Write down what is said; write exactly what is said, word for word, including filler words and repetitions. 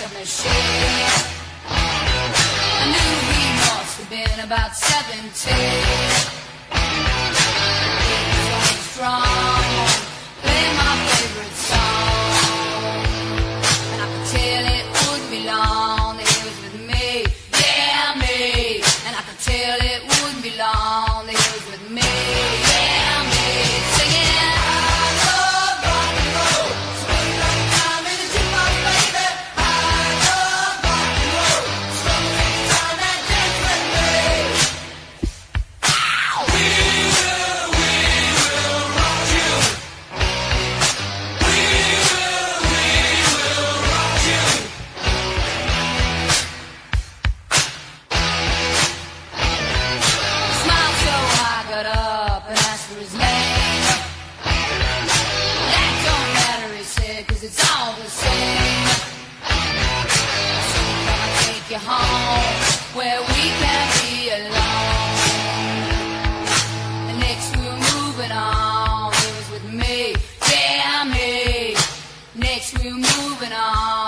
like a machine. I knew he must have been about seventeen. He was on strong, playing my favorite song, and I could tell it wouldn't be long that he was with me, yeah me. And I could tell it wouldn't be long that he was with me, yeah me. Singing, I love rock and roll, swing like time in the jukebox, baby. I love rock and roll, swing like time and dance with me. We will, we will rock you. We will, we will rock you. Smiled so I got up and asked for his name. That don't matter, he said, 'cause it's all the same. So come and take you home where we can be alone. And next we were moving on. He was with me, yeah me. Next we were moving on.